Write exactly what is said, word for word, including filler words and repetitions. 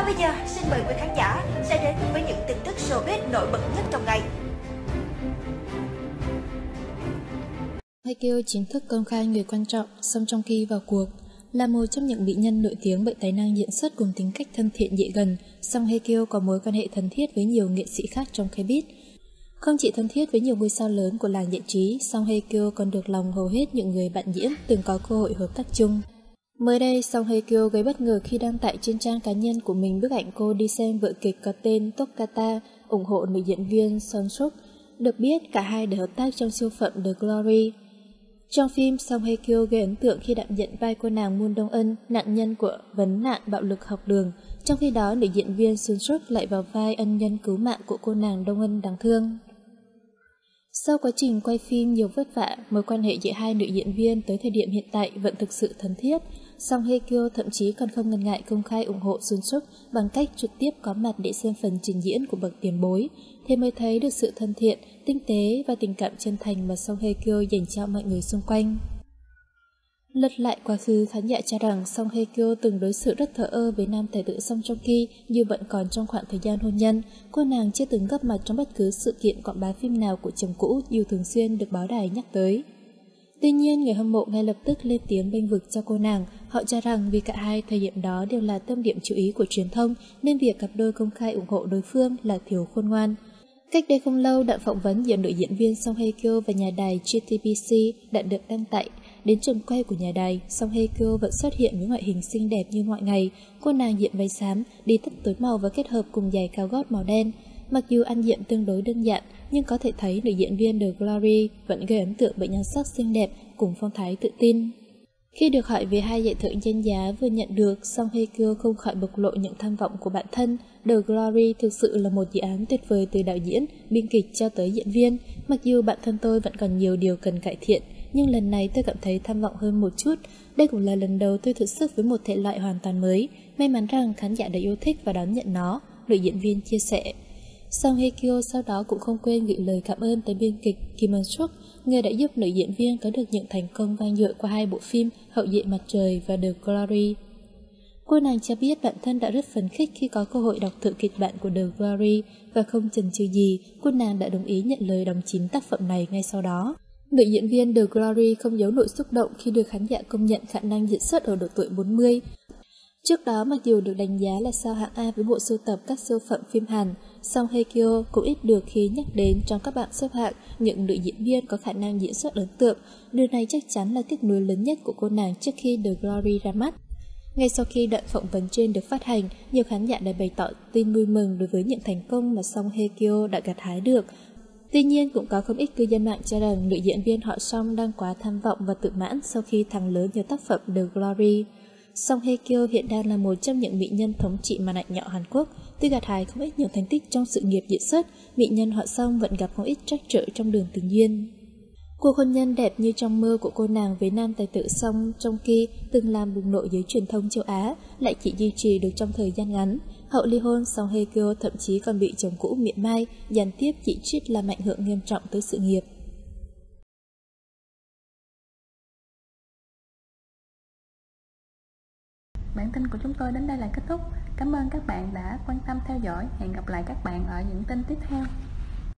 bây giờ, xin mời quý khán giả sẽ đến với những tin tức showbiz nổi bật nhất trong ngày. Haekyo chính thức công khai người quan trọng Song Joong Ki vào cuộc. Là một trong những mỹ nhân nổi tiếng bởi tài năng diễn xuất cùng tính cách thân thiện dễ gần, song Haekyo có mối quan hệ thân thiết với nhiều nghệ sĩ khác trong K-pop. Không chỉ thân thiết với nhiều ngôi sao lớn của làng giải trí, song Haekyo còn được lòng hầu hết những người bạn diễn từng có cơ hội hợp tác chung. Mới đây, Song Haekyo gây bất ngờ khi đăng tải trên trang cá nhân của mình bức ảnh cô đi xem vở kịch có tên Toccata, ủng hộ nữ diễn viên Son Suk. Được biết, cả hai đều hợp tác trong siêu phẩm The Glory. Trong phim, Song Haekyo gây ấn tượng khi đảm nhận vai cô nàng Moon Dong Eun, nạn nhân của vấn nạn bạo lực học đường. Trong khi đó, nữ diễn viên Son Suk lại vào vai ân nhân cứu mạng của cô nàng Dong Eun đáng thương. Sau quá trình quay phim nhiều vất vả, mối quan hệ giữa hai nữ diễn viên tới thời điểm hiện tại vẫn thực sự thân thiết. Song Haekyo thậm chí còn không ngần ngại công khai ủng hộ Son Suk bằng cách trực tiếp có mặt để xem phần trình diễn của bậc tiền bối. Thế mới thấy được sự thân thiện, tinh tế và tình cảm chân thành mà Song Haekyo dành cho mọi người xung quanh. Lật lại quá khứ, khán giả cho rằng Song Haekyo từng đối xử rất thờ ơ với nam tài tử Song Joong Ki dù vẫn còn trong khoảng thời gian hôn nhân. Cô nàng chưa từng góp mặt trong bất cứ sự kiện quảng bá phim nào của chồng cũ dù thường xuyên được báo đài nhắc tới. Tuy nhiên, người hâm mộ ngay lập tức lên tiếng bênh vực cho cô nàng. Họ cho rằng vì cả hai thời điểm đó đều là tâm điểm chú ý của truyền thông nên việc cặp đôi công khai ủng hộ đối phương là thiếu khôn ngoan. Cách đây không lâu, đoạn phỏng vấn giữa nữ diễn viên Song Haekyo và nhà đài G T B C đã được đăng tải. Đến trường quay của nhà đài, Song Haekyo vẫn xuất hiện với ngoại hình xinh đẹp như mọi ngày. Cô nàng diện váy xám, đi tất tối màu và kết hợp cùng giày cao gót màu đen. Mặc dù ăn diện tương đối đơn giản, nhưng có thể thấy nữ diễn viên The Glory vẫn gây ấn tượng bởi nhan sắc xinh đẹp cùng phong thái tự tin. Khi được hỏi về hai giải thưởng danh giá vừa nhận được, Song Haekyo không khỏi bộc lộ những tham vọng của bản thân. The Glory thực sự là một dự án tuyệt vời từ đạo diễn, biên kịch cho tới diễn viên. Mặc dù bản thân tôi vẫn còn nhiều điều cần cải thiện, nhưng lần này tôi cảm thấy tham vọng hơn một chút. Đây cũng là lần đầu tôi thử sức với một thể loại hoàn toàn mới. May mắn rằng khán giả đã yêu thích và đón nhận nó, nữ diễn viên chia sẻ. Song Haekyo sau đó cũng không quên gửi lời cảm ơn tới biên kịch Kim Eun Suk, người đã giúp nữ diễn viên có được những thành công vang dội qua hai bộ phim Hậu duệ mặt trời và The Glory. Cô nàng cho biết bản thân đã rất phấn khích khi có cơ hội đọc thử kịch bản của The Glory và không chần chừ gì, cô nàng đã đồng ý nhận lời đóng chính tác phẩm này ngay sau đó. Nữ diễn viên The Glory không giấu nỗi xúc động khi được khán giả công nhận khả năng diễn xuất ở độ tuổi bốn mươi. Trước đó, mặc dù được đánh giá là sao hạng A với bộ sưu tập các siêu phẩm phim Hàn, song Haekyo cũng ít được khi nhắc đến trong các bảng xếp hạng những nữ diễn viên có khả năng diễn xuất ấn tượng. Điều này chắc chắn là tiếc nuối lớn nhất của cô nàng trước khi The Glory ra mắt. Ngay sau khi đoạn phỏng vấn trên được phát hành, nhiều khán giả đã bày tỏ tin vui mừng đối với những thành công mà Song Haekyo đã gặt hái được. Tuy nhiên, cũng có không ít cư dân mạng cho rằng nữ diễn viên họ Song đang quá tham vọng và tự mãn sau khi thắng lớn nhiều tác phẩm The Glory. Song Haekyo hiện đang là một trong những mỹ nhân thống trị màn ảnh nhỏ Hàn Quốc. Tuy gặt hái không ít nhiều thành tích trong sự nghiệp diễn xuất, mỹ nhân họ Song vẫn gặp không ít trắc trở trong đường tình duyên. Cuộc hôn nhân đẹp như trong mơ của cô nàng với nam tài tử Song Joong Ki từng làm bùng nổ giới truyền thông châu Á lại chỉ duy trì được trong thời gian ngắn. Hậu ly hôn, Song Haekyo thậm chí còn bị chồng cũ mỉa mai, gián tiếp chỉ trích làm ảnh hưởng nghiêm trọng tới sự nghiệp. Bản tin của chúng tôi đến đây là kết thúc. Cảm ơn các bạn đã quan tâm theo dõi. Hẹn gặp lại các bạn ở những tin tiếp theo.